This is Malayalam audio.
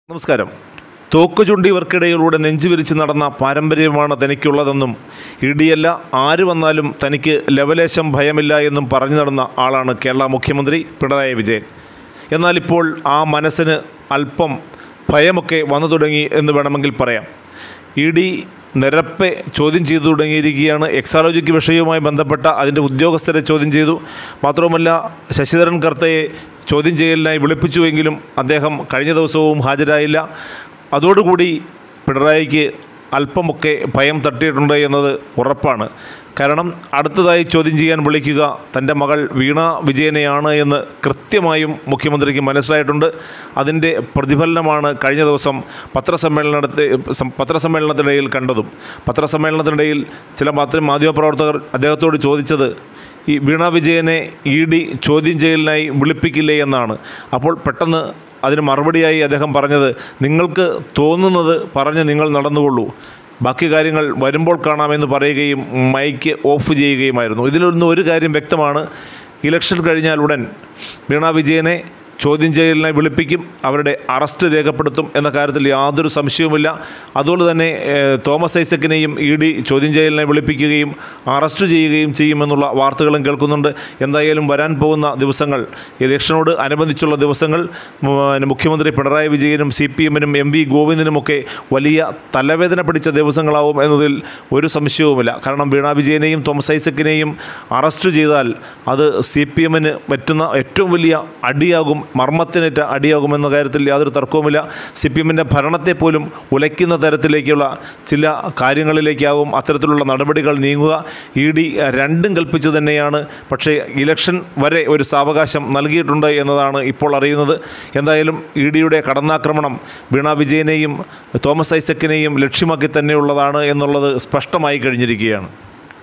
നമസ്കാരം. തോക്കുചുണ്ടിവർക്കിടയിലൂടെ നെഞ്ചുവിരിച്ച് നടന്ന പാരമ്പര്യമാണ് തനിക്കുള്ളതെന്നും ഇടിയല്ല ആര് വന്നാലും തനിക്ക് ലവലേശം ഭയമില്ല എന്നും പറഞ്ഞു നടന്ന ആളാണ് കേരള മുഖ്യമന്ത്രി പിണറായി വിജയൻ. എന്നാൽ ഇപ്പോൾ ആ മനസ്സിന് അല്പം ഭയമൊക്കെ വന്നു തുടങ്ങി എന്ന് വേണമെങ്കിൽ പറയാം. ഇ.ഡി. നിരപ്പെ ചോദ്യം ചെയ്തു തുടങ്ങിയിരിക്കുകയാണ്. എക്സാലോജിക്ക് വിഷയവുമായി ബന്ധപ്പെട്ട അതിൻ്റെ ഉദ്യോഗസ്ഥരെ ചോദ്യം ചെയ്തു. മാത്രവുമല്ല, ശശിധരൻ കർത്തയെ ചോദ്യം ചെയ്യലിനായി വിളിപ്പിച്ചുവെങ്കിലും അദ്ദേഹം കഴിഞ്ഞ ദിവസവും ഹാജരായില്ല. അതോടുകൂടി പിണറായിക്ക് അല്പമൊക്കെ ഭയം തട്ടിയിട്ടുണ്ട് എന്നത് ഉറപ്പാണ്. കാരണം അടുത്തതായി ചോദ്യം ചെയ്യാൻ വിളിക്കുക തൻ്റെ മകൾ വീണ വിജയനെയാണ് എന്ന് കൃത്യമായും മനസ്സിലായിട്ടുണ്ട്. അതിൻ്റെ പ്രതിഫലനമാണ് കഴിഞ്ഞ ദിവസം പത്രസമ്മേളനത്തിനിടയിൽ കണ്ടതും. പത്രസമ്മേളനത്തിനിടയിൽ ചില മാധ്യമപ്രവർത്തകർ അദ്ദേഹത്തോട് ചോദിച്ചത് ഈ വീണ വിജയനെ ഇ.ഡി. ചോദ്യം ചെയ്യലിനായി വിളിപ്പിക്കില്ലേ എന്നാണ്. അപ്പോൾ പെട്ടെന്ന് അതിന് മറുപടിയായി അദ്ദേഹം പറഞ്ഞത്, നിങ്ങൾക്ക് തോന്നുന്നത് പറഞ്ഞ് നിങ്ങൾ നടന്നുകൊള്ളൂ, ബാക്കി കാര്യങ്ങൾ വരുമ്പോൾ കാണാമെന്ന് പറയുകയും മൈക്ക് ഓഫ് ചെയ്യുകയുമായിരുന്നു. ഇതിലൊന്നും ഒരു കാര്യം വ്യക്തമാണ്. ഇലക്ഷൻ കഴിഞ്ഞാൽ ഉടൻ വീണ വിജയനെ ചോദ്യം ചെയ്യലിനായി വിളിപ്പിക്കും, അവരുടെ അറസ്റ്റ് രേഖപ്പെടുത്തും എന്ന കാര്യത്തിൽ യാതൊരു സംശയവുമില്ല. അതുപോലെ തന്നെ തോമസ് ഐസക്കിനെയും ഇ.ഡി. ചോദ്യം ചെയ്യലിനായി വിളിപ്പിക്കുകയും അറസ്റ്റ് ചെയ്യുകയും ചെയ്യുമെന്നുള്ള വാർത്തകളും കേൾക്കുന്നുണ്ട്. എന്തായാലും വരാൻ പോകുന്ന ദിവസങ്ങൾ, ഇലക്ഷനോട് അനുബന്ധിച്ചുള്ള ദിവസങ്ങൾ മുഖ്യമന്ത്രി പിണറായി വിജയനും CPM-നും MV ഗോവിന്ദനുമൊക്കെ വലിയ തലവേദന പിടിച്ച ദിവസങ്ങളാവും എന്നതിൽ ഒരു സംശയവുമില്ല. കാരണം വീണ വിജയനെയും തോമസ് ഐസക്കിനെയും അറസ്റ്റ് ചെയ്താൽ അത് CPM-ന് പറ്റുന്ന ഏറ്റവും വലിയ അടിയാകും, മർമ്മത്തിനേറ്റ അടിയാകുമെന്ന കാര്യത്തിൽ യാതൊരു തർക്കവുമില്ല. CPM-ൻ്റെ ഭരണത്തെ പോലും ഉലയ്ക്കുന്ന തരത്തിലേക്കുള്ള ചില കാര്യങ്ങളിലേക്കാവും അത്തരത്തിലുള്ള നടപടികൾ നീങ്ങുക. ഇ.ഡി. രണ്ടും കൽപ്പിച്ചു തന്നെയാണ്. പക്ഷേ ഇലക്ഷൻ വരെ ഒരു സാവകാശം നൽകിയിട്ടുണ്ട് എന്നതാണ് ഇപ്പോൾ അറിയുന്നത്. എന്തായാലും ഇ.ഡിയുടെ കടന്നാക്രമണം വീണ വിജയനെയും തോമസ് ഐസക്കിനെയും ലക്ഷ്യമാക്കി തന്നെയുള്ളതാണ് എന്നുള്ളത് സ്പഷ്ടമായി കഴിഞ്ഞിരിക്കുകയാണ്.